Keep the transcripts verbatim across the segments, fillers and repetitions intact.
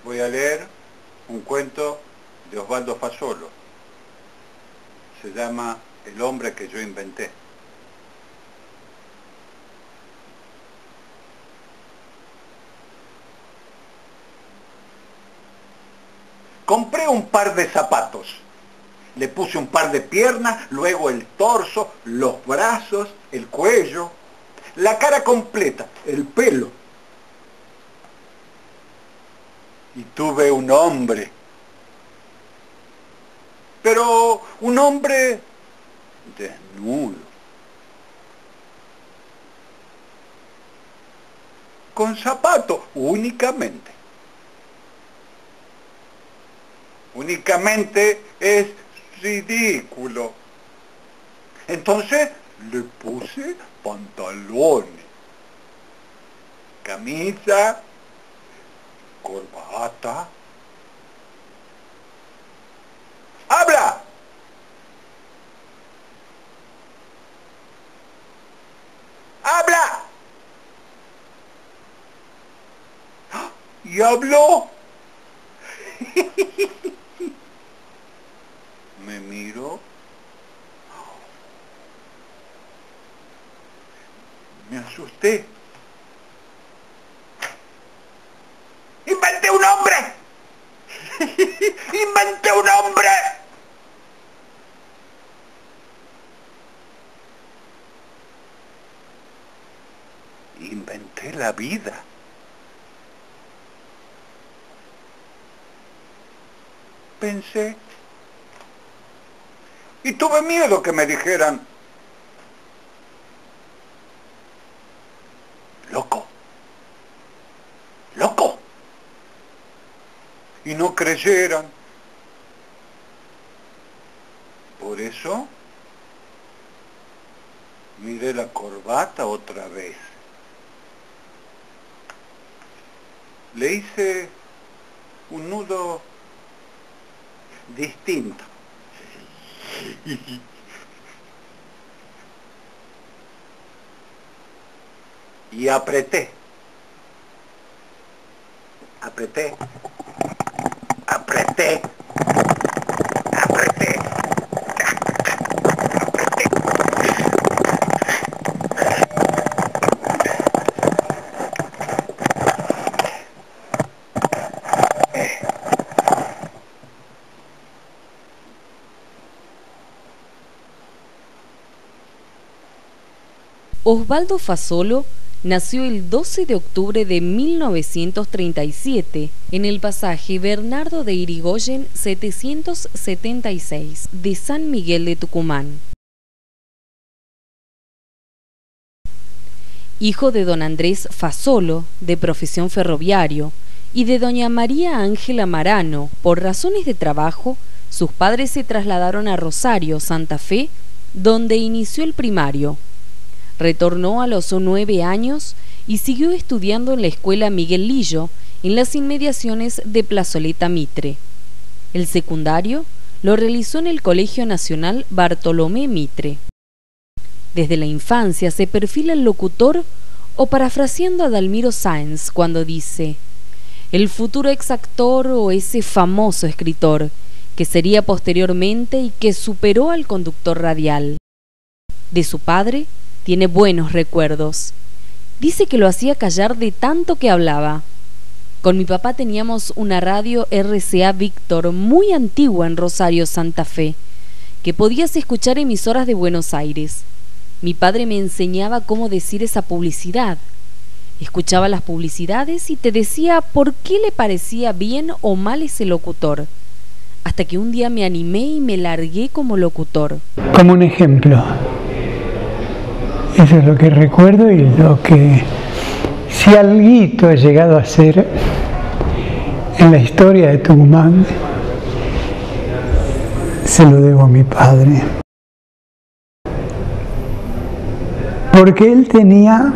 Voy a leer un cuento de Osvaldo Fasolo. Se llama El hombre que yo inventé. Compré un par de zapatos. Le puse un par de piernas, luego el torso, los brazos, el cuello, la cara completa, el pelo. Y tuve un hombre. Pero un hombre desnudo. Con zapatos, únicamente. Únicamente es ridículo. Entonces le puse pantalones, camisa, corbata. ¡Habla! ¡Habla! ¿Y habló? Me miró. Me asusté. ¡Inventé un hombre! ¡Inventé un hombre! Inventé la vida. Pensé. Y tuve miedo que me dijeran, loco, loco. Y no creyeran. Por eso miré la corbata otra vez. Le hice un nudo distinto. Y apreté. Apreté. Apreté. Apreté. Osvaldo Fasolo nació el doce de octubre de mil novecientos treinta y siete en el pasaje Bernardo de Irigoyen setecientos setenta y seis de San Miguel de Tucumán. Hijo de don Andrés Fasolo, de profesión ferroviario, y de doña María Ángela Marano. Por razones de trabajo, sus padres se trasladaron a Rosario, Santa Fe, donde inició el primario. Retornó a los nueve años y siguió estudiando en la escuela Miguel Lillo, en las inmediaciones de Plazoleta Mitre. El secundario lo realizó en el Colegio Nacional Bartolomé Mitre. Desde la infancia se perfila el locutor, o parafraseando a Dalmiro Sáenz cuando dice: el futuro exactor o ese famoso escritor, que sería posteriormente y que superó al conductor radial. De su padre tiene buenos recuerdos. Dice que lo hacía callar de tanto que hablaba. Con mi papá teníamos una radio R C A Víctor muy antigua en Rosario, Santa Fe, que podías escuchar emisoras de Buenos Aires. Mi padre me enseñaba cómo decir esa publicidad. Escuchaba las publicidades y te decía por qué le parecía bien o mal ese locutor. Hasta que un día me animé y me largué como locutor. Como un ejemplo. Eso es lo que recuerdo y lo que, si alguito he llegado a ser en la historia de Tucumán, se lo debo a mi padre. Porque él tenía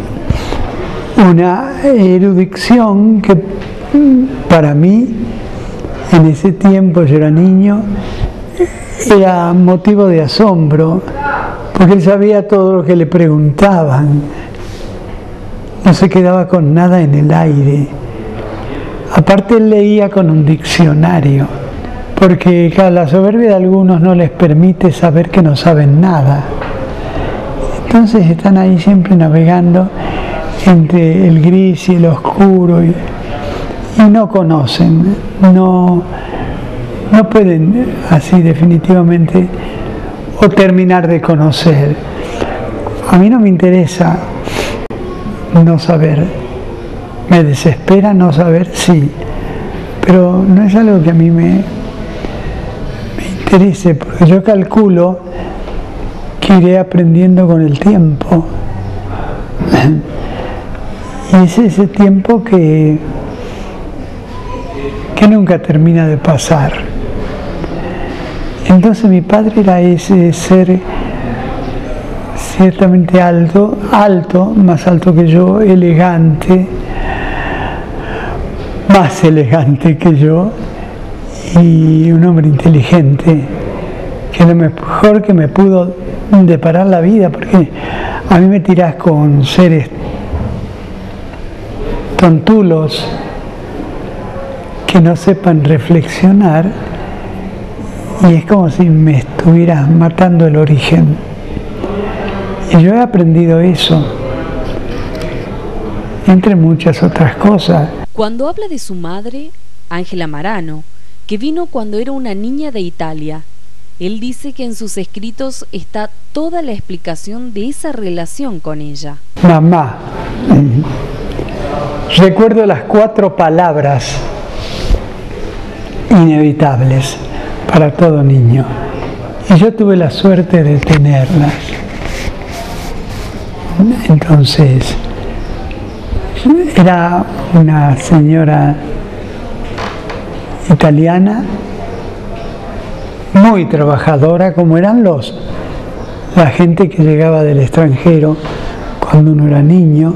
una erudición que para mí, en ese tiempo, yo era niño, era motivo de asombro. Porque él sabía todo lo que le preguntaban, no se quedaba con nada en el aire. Aparte él leía con un diccionario, porque claro, la soberbia de algunos no les permite saber que no saben nada. Entonces están ahí siempre navegando entre el gris y el oscuro y, y no conocen, no, no pueden así definitivamente o terminar de conocer. A mí no me interesa no saber, me desespera no saber, sí, pero no es algo que a mí me, me interese, porque yo calculo que iré aprendiendo con el tiempo. Y es ese tiempo que, que nunca termina de pasar. Entonces mi padre era ese ser ciertamente alto, alto, más alto que yo, elegante, más elegante que yo, y un hombre inteligente, que es lo mejor que me pudo deparar la vida, porque a mí me tirás con seres tontulos que no sepan reflexionar y es como si me estuvieras matando el origen. Y yo he aprendido eso, entre muchas otras cosas. Cuando habla de su madre, Ángela Marano, que vino cuando era una niña de Italia, él dice que en sus escritos está toda la explicación de esa relación con ella. Mamá. Recuerdo las cuatro palabras inevitables para todo niño. Y yo tuve la suerte de tenerlas. Entonces, era una señora italiana, muy trabajadora, como eran los, la gente que llegaba del extranjero cuando uno era niño,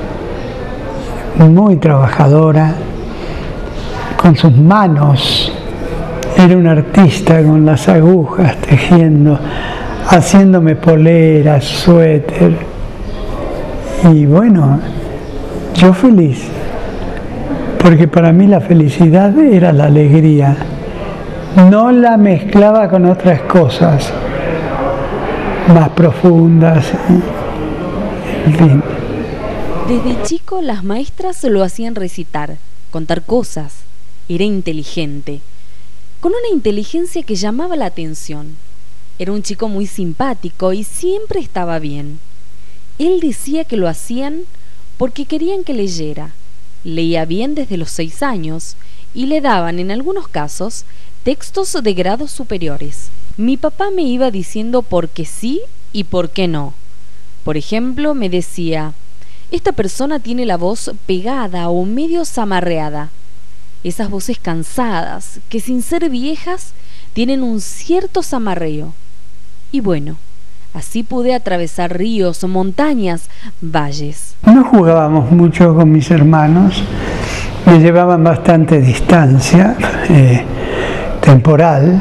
muy trabajadora, con sus manos, era un artista con las agujas, tejiendo, haciéndome poleras, suéter, y bueno, yo feliz, porque para mí la felicidad era la alegría, no la mezclaba con otras cosas más profundas, en fin. Desde chico las maestras lo hacían recitar, contar cosas. Era inteligente, con una inteligencia que llamaba la atención. Era un chico muy simpático y siempre estaba bien. Él decía que lo hacían porque querían que leyera. Leía bien desde los seis años y le daban, en algunos casos, textos de grados superiores. Mi papá me iba diciendo por qué sí y por qué no. Por ejemplo, me decía: esta persona tiene la voz pegada o medio zamarreada. Esas voces cansadas, que sin ser viejas, tienen un cierto zamarreo. Y bueno, así pude atravesar ríos, montañas, valles. No jugábamos mucho con mis hermanos, me llevaban bastante distancia eh, temporal.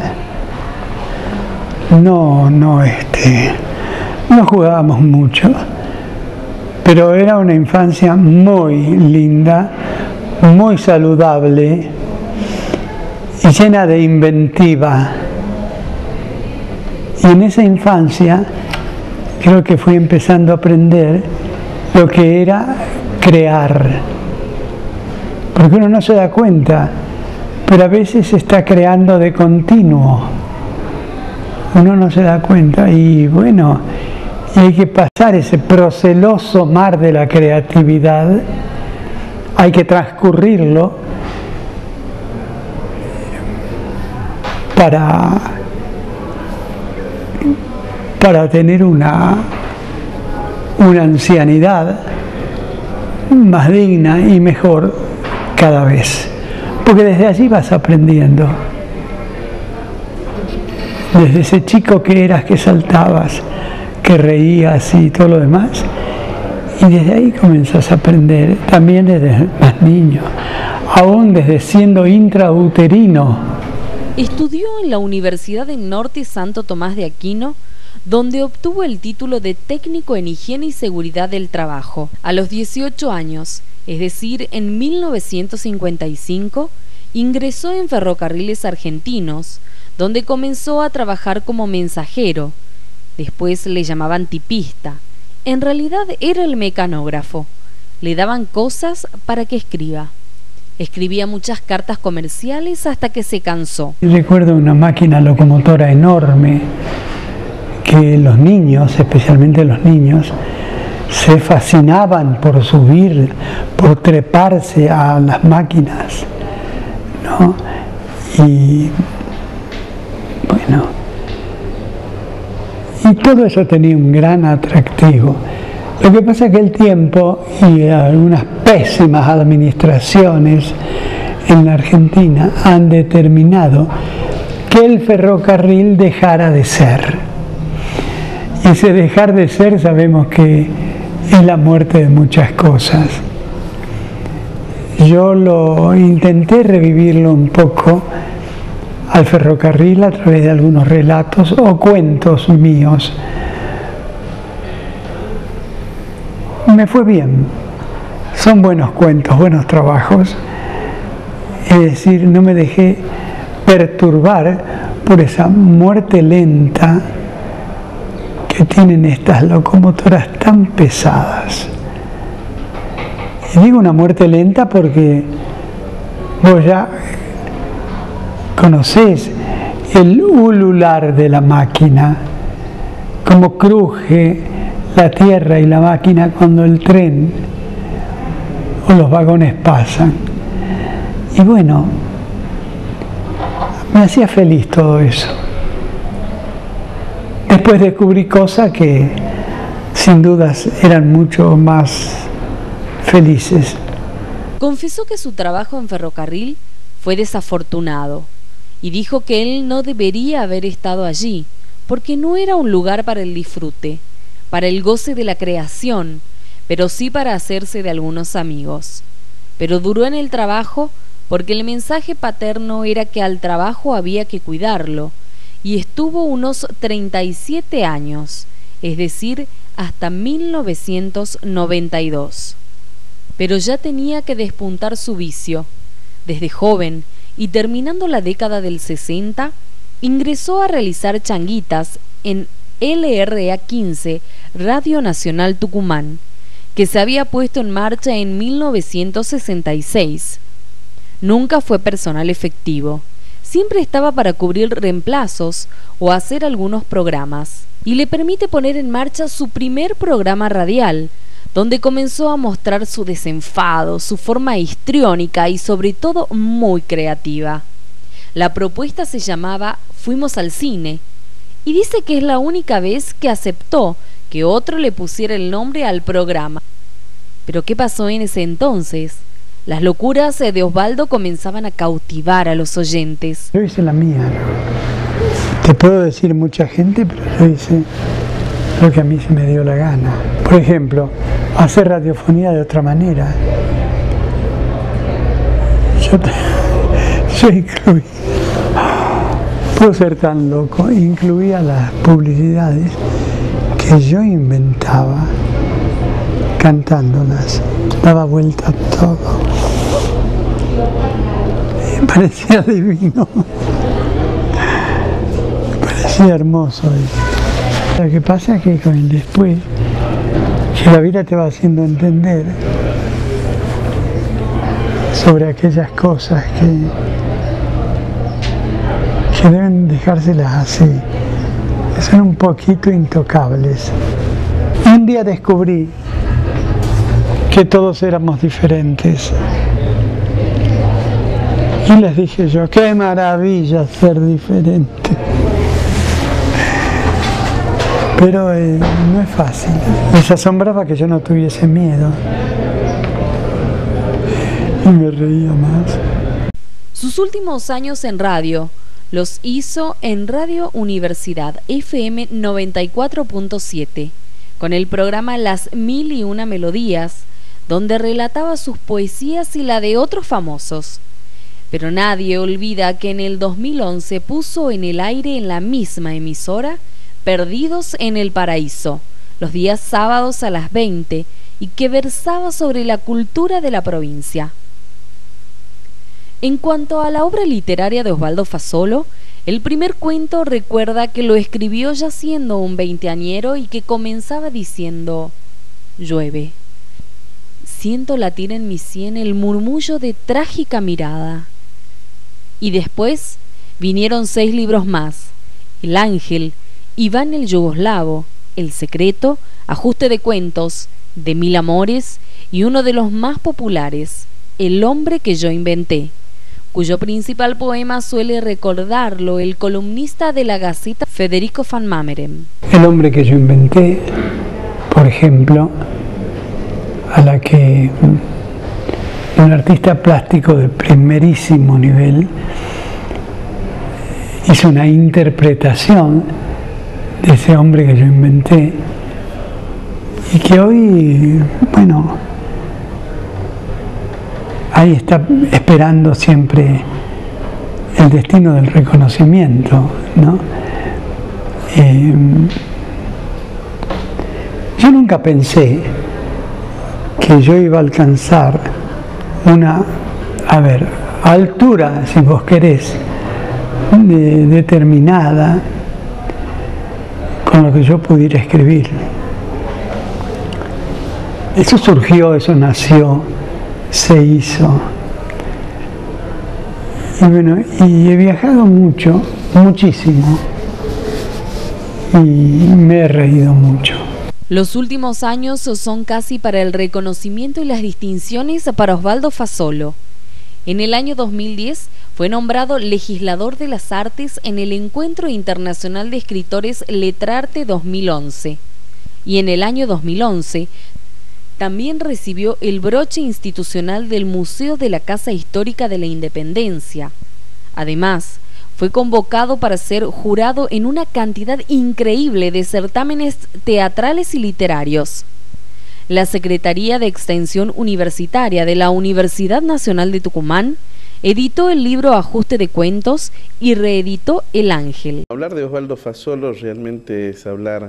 No, no, este, no jugábamos mucho. Pero era una infancia muy linda, muy saludable y llena de inventiva. Y en esa infancia creo que fui empezando a aprender lo que era crear. Porque uno no se da cuenta, pero a veces se está creando de continuo. Uno no se da cuenta y bueno, y hay que pasar ese proceloso mar de la creatividad, hay que transcurrirlo para, para tener una, una ancianidad más digna y mejor cada vez. Porque desde allí vas aprendiendo. Desde ese chico que eras, que saltabas, que reías y todo lo demás, y desde ahí comenzás a aprender, también desde más niño, aún desde siendo intrauterino. Estudió en la Universidad del Norte Santo Tomás de Aquino, donde obtuvo el título de técnico en higiene y seguridad del trabajo. A los dieciocho años, es decir, en mil novecientos cincuenta y cinco, ingresó en Ferrocarriles Argentinos, donde comenzó a trabajar como mensajero. Después le llamaban tipista. En realidad era el mecanógrafo. Le daban cosas para que escriba. Escribía muchas cartas comerciales hasta que se cansó. Recuerdo una máquina locomotora enorme que los niños, especialmente los niños, se fascinaban por subir, por treparse a las máquinas, ¿no? Y bueno, y todo eso tenía un gran atractivo. Lo que pasa es que el tiempo y algunas pésimas administraciones en la Argentina han determinado que el ferrocarril dejara de ser. Y ese dejar de ser sabemos que es la muerte de muchas cosas. Yo lo intenté revivirlo un poco al ferrocarril a través de algunos relatos o cuentos míos. Me fue bien, son buenos cuentos, buenos trabajos, es decir, no me dejé perturbar por esa muerte lenta que tienen estas locomotoras tan pesadas. Y digo una muerte lenta porque vos ya conocés el ulular de la máquina, cómo cruje la tierra y la máquina cuando el tren o los vagones pasan. Y bueno, me hacía feliz todo eso. Después descubrí cosas que sin dudas eran mucho más felices. Confesó que su trabajo en ferrocarril fue desafortunado y dijo que él no debería haber estado allí porque no era un lugar para el disfrute, para el goce de la creación, pero sí para hacerse de algunos amigos. Pero duró en el trabajo porque el mensaje paterno era que al trabajo había que cuidarlo, y estuvo unos treinta y siete años, es decir, hasta mil novecientos noventa y dos. Pero ya tenía que despuntar su vicio. Desde joven, y terminando la década del sesenta, ingresó a realizar changuitas en L R A quince, Radio Nacional Tucumán, que se había puesto en marcha en mil novecientos sesenta y seis. Nunca fue personal efectivo, siempre estaba para cubrir reemplazos o hacer algunos programas, y le permite poner en marcha su primer programa radial, donde comenzó a mostrar su desenfado, su forma histriónica y sobre todo muy creativa. La propuesta se llamaba Fuimos al cine, y dice que es la única vez que aceptó que otro le pusiera el nombre al programa. Pero ¿qué pasó en ese entonces? Las locuras de Osvaldo comenzaban a cautivar a los oyentes. Yo hice la mía. Te puedo decir mucha gente, pero yo hice lo que a mí se me dio la gana. Por ejemplo, hacer radiofonía de otra manera. Yo, yo incluí, puedo ser tan loco, incluía las publicidades que yo inventaba cantándolas, daba vuelta a todo. Me parecía divino, me parecía hermoso. Lo que pasa es que con el después, que la vida te va haciendo entender sobre aquellas cosas que, que deben dejárselas así, que son un poquito intocables. Un día descubrí que todos éramos diferentes. Y les dije yo, qué maravilla ser diferente. Pero eh, no es fácil. Les asombraba que yo no tuviese miedo. Y me reía más. Sus últimos años en radio los hizo en Radio Universidad F M noventa y cuatro punto siete, con el programa Las Mil y Una Melodías, donde relataba sus poesías y la de otros famosos. Pero nadie olvida que en el dos mil once puso en el aire en la misma emisora Perdidos en el Paraíso, los días sábados a las veinte, y que versaba sobre la cultura de la provincia. En cuanto a la obra literaria de Osvaldo Fasolo, el primer cuento recuerda que lo escribió ya siendo un veinteañero y que comenzaba diciendo: llueve. Siento latir en mi sien el murmullo de trágica mirada. Y después vinieron seis libros más: El Ángel, Iván el Yugoslavo, El Secreto, Ajuste de Cuentos, De Mil Amores y uno de los más populares, El Hombre que yo inventé, cuyo principal poema suele recordarlo el columnista de la Gaceta Federico van Mammeren. El hombre que yo inventé, por ejemplo, a la que un artista plástico de primerísimo nivel hizo una interpretación de ese hombre que yo inventé y que hoy, bueno, ahí está esperando siempre el destino del reconocimiento, ¿no? Eh, yo nunca pensé que yo iba a alcanzar una, a ver, altura, si vos querés, de, determinada con lo que yo pudiera escribir. Eso surgió, eso nació, se hizo. Y bueno, y he viajado mucho, muchísimo, y me he reído mucho. Los últimos años son casi para el reconocimiento y las distinciones para Osvaldo Fasolo. En el año dos mil diez fue nombrado legislador de las artes en el Encuentro Internacional de Escritores Letrarte dos mil once. Y en el año dos mil once también recibió el broche institucional del Museo de la Casa Histórica de la Independencia. Además, fue convocado para ser jurado en una cantidad increíble de certámenes teatrales y literarios. La Secretaría de Extensión Universitaria de la Universidad Nacional de Tucumán editó el libro Ajuste de Cuentos y reeditó El Ángel. Hablar de Osvaldo Fasolo realmente es hablar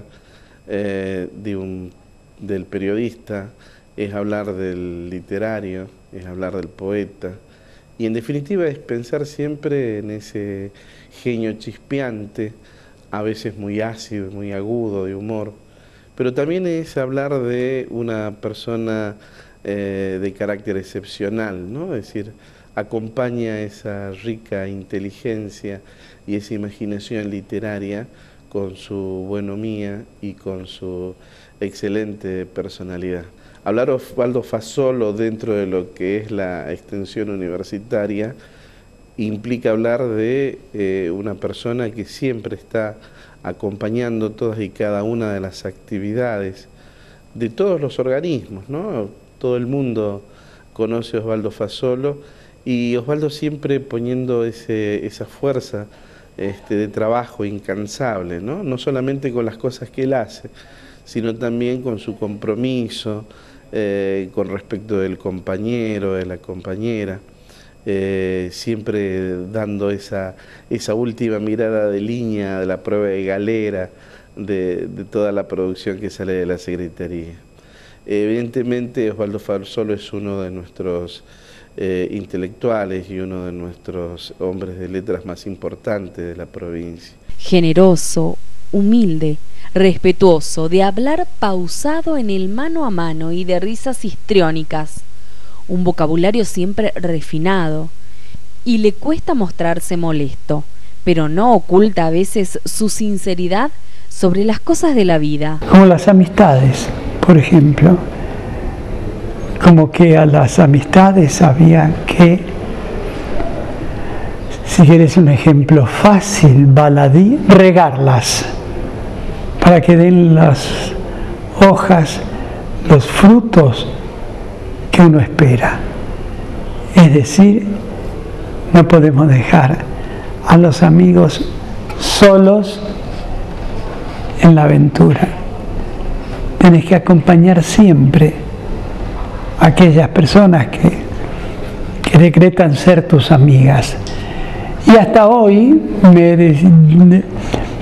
eh, de un, del periodista, es hablar del literario, es hablar del poeta. Y en definitiva es pensar siempre en ese genio chispeante, a veces muy ácido, muy agudo de humor, pero también es hablar de una persona eh, de carácter excepcional, ¿no? Es decir, acompaña esa rica inteligencia y esa imaginación literaria con su buenomía y con su excelente personalidad. Hablar Osvaldo Fasolo dentro de lo que es la extensión universitaria implica hablar de eh, una persona que siempre está acompañando todas y cada una de las actividades de todos los organismos, ¿no? Todo el mundo conoce a Osvaldo Fasolo y Osvaldo siempre poniendo ese, esa fuerza este, de trabajo incansable, ¿no? No solamente con las cosas que él hace, sino también con su compromiso, Eh, con respecto del compañero, de la compañera, eh, siempre dando esa, esa última mirada de línea, de la prueba de galera, de, de toda la producción que sale de la Secretaría. Evidentemente Osvaldo Fasolo es uno de nuestros eh, intelectuales y uno de nuestros hombres de letras más importantes de la provincia. Generoso, humilde, respetuoso, de hablar pausado en el mano a mano y de risas histriónicas, un vocabulario siempre refinado, y le cuesta mostrarse molesto, pero no oculta a veces su sinceridad sobre las cosas de la vida. Como las amistades, por ejemplo, como que a las amistades había que, si quieres un ejemplo fácil, baladí, regarlas, para que den las hojas, los frutos que uno espera. Es decir, no podemos dejar a los amigos solos en la aventura. Tienes que acompañar siempre a aquellas personas que, que decretan ser tus amigas. Y hasta hoy me he des-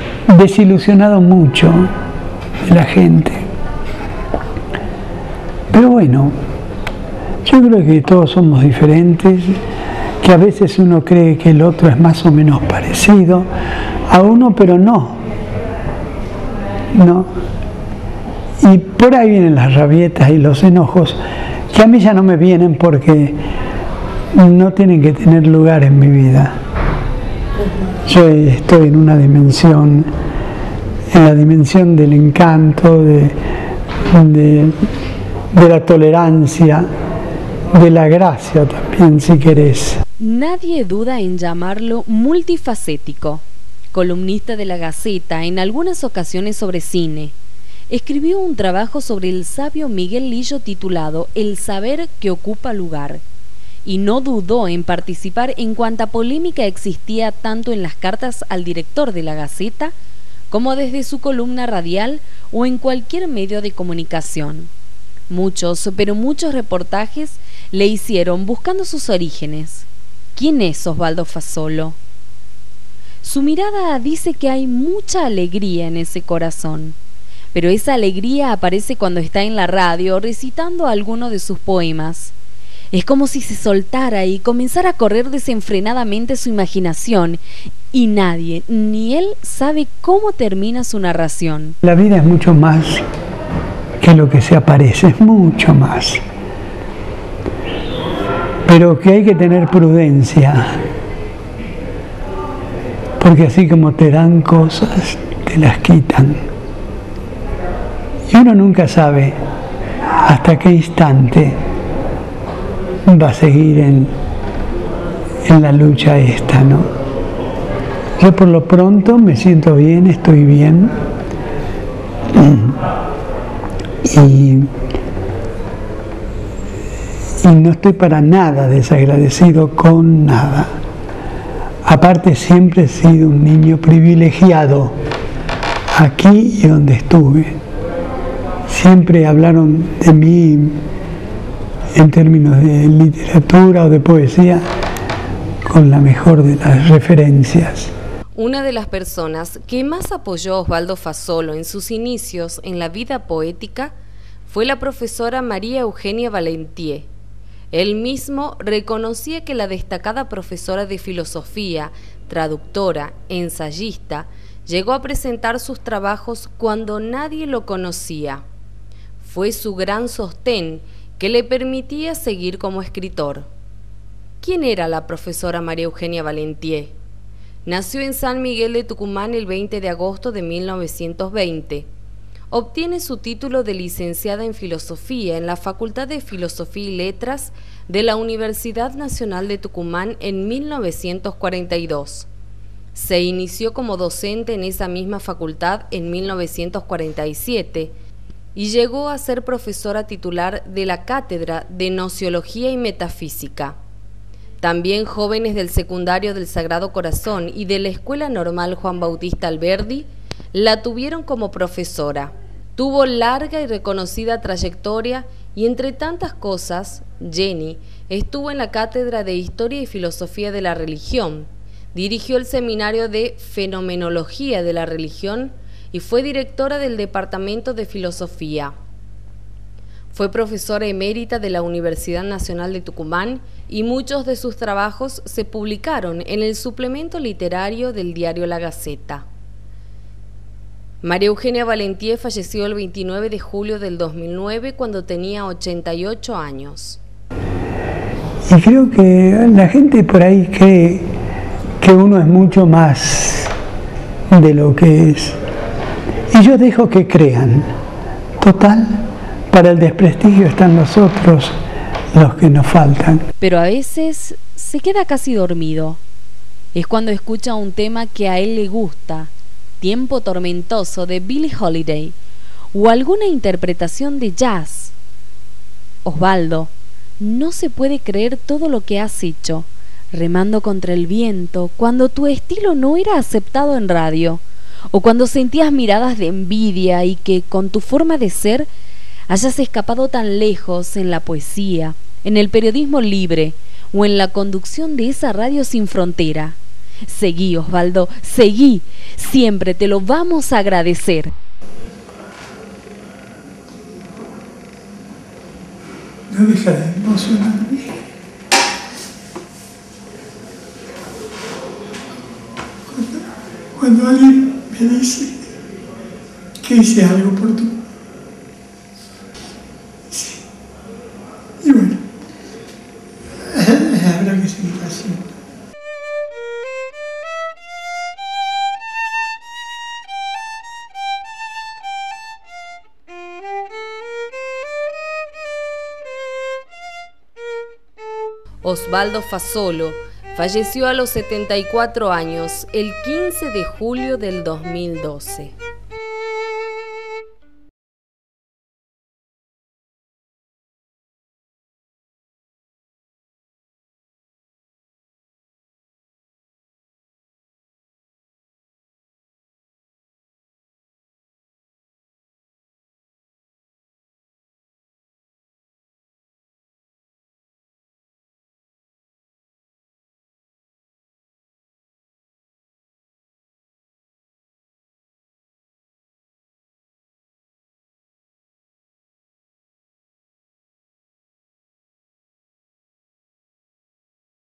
desilusionado mucho de la gente. Pero bueno, yo creo que todos somos diferentes, que a veces uno cree que el otro es más o menos parecido a uno, pero no. No. Y por ahí vienen las rabietas y los enojos, que a mí ya no me vienen porque no tienen que tener lugar en mi vida. Yo estoy en una dimensión, en la dimensión del encanto, de, de, de la tolerancia, de la gracia también, si querés. Nadie duda en llamarlo multifacético. Columnista de la Gaceta en algunas ocasiones sobre cine, escribió un trabajo sobre el sabio Miguel Lillo titulado El saber que ocupa lugar, y no dudó en participar en cuanta polémica existía tanto en las cartas al director de la Gaceta como desde su columna radial o en cualquier medio de comunicación. Muchos, pero muchos reportajes le hicieron buscando sus orígenes. ¿Quién es Osvaldo Fasolo? Su mirada dice que hay mucha alegría en ese corazón, pero esa alegría aparece cuando está en la radio recitando alguno de sus poemas. Es como si se soltara y comenzara a correr desenfrenadamente su imaginación, y nadie, ni él, sabe cómo termina su narración. La vida es mucho más que lo que se aparece, es mucho más. Pero que hay que tener prudencia, porque así como te dan cosas, te las quitan. Y uno nunca sabe hasta qué instante va a seguir en, en la lucha esta, ¿no? Yo por lo pronto me siento bien, estoy bien. Y, y no estoy para nada desagradecido con nada. Aparte, siempre he sido un niño privilegiado, aquí y donde estuve. Siempre hablaron de mí en términos de literatura o de poesía con la mejor de las referencias. Una de las personas que más apoyó a Osvaldo Fasolo en sus inicios en la vida poética fue la profesora María Eugenia Valentier. Él mismo reconocía que la destacada profesora de filosofía, traductora, ensayista, llegó a presentar sus trabajos cuando nadie lo conocía. Fue su gran sostén que le permitía seguir como escritor. ¿Quién era la profesora María Eugenia Valentier? Nació en San Miguel de Tucumán el veinte de agosto de mil novecientos veinte. Obtiene su título de licenciada en Filosofía en la Facultad de Filosofía y Letras de la Universidad Nacional de Tucumán en mil novecientos cuarenta y dos. Se inició como docente en esa misma facultad en mil novecientos cuarenta y siete y llegó a ser profesora titular de la Cátedra de Gnoseología y Metafísica. También jóvenes del secundario del Sagrado Corazón y de la Escuela Normal Juan Bautista Alberdi la tuvieron como profesora. Tuvo larga y reconocida trayectoria y, entre tantas cosas, Jenny estuvo en la Cátedra de Historia y Filosofía de la Religión, dirigió el Seminario de Fenomenología de la Religión y fue directora del Departamento de Filosofía. Fue profesora emérita de la Universidad Nacional de Tucumán y muchos de sus trabajos se publicaron en el suplemento literario del diario La Gaceta. María Eugenia Valentier falleció el veintinueve de julio del dos mil nueve cuando tenía ochenta y ocho años. Y creo que la gente por ahí cree que uno es mucho más de lo que es. Y yo dejo que crean. Total, para el desprestigio están nosotros los que nos faltan. Pero a veces se queda casi dormido. Es cuando escucha un tema que a él le gusta, Tiempo Tormentoso de Billie Holiday, o alguna interpretación de jazz. Osvaldo, no se puede creer todo lo que has hecho, remando contra el viento, cuando tu estilo no era aceptado en radio, o cuando sentías miradas de envidia y que con tu forma de ser hayas escapado tan lejos en la poesía, en el periodismo libre o en la conducción de esa radio sin frontera. Seguí, Osvaldo, seguí, siempre te lo vamos a agradecer. no deja de emocionarme. Cuando, cuando alguien me dice que hice algo por tu... Sí. Y bueno, habrá que seguir haciendo. Osvaldo Fasolo falleció a los setenta y cuatro años el quince de julio del dos mil doce.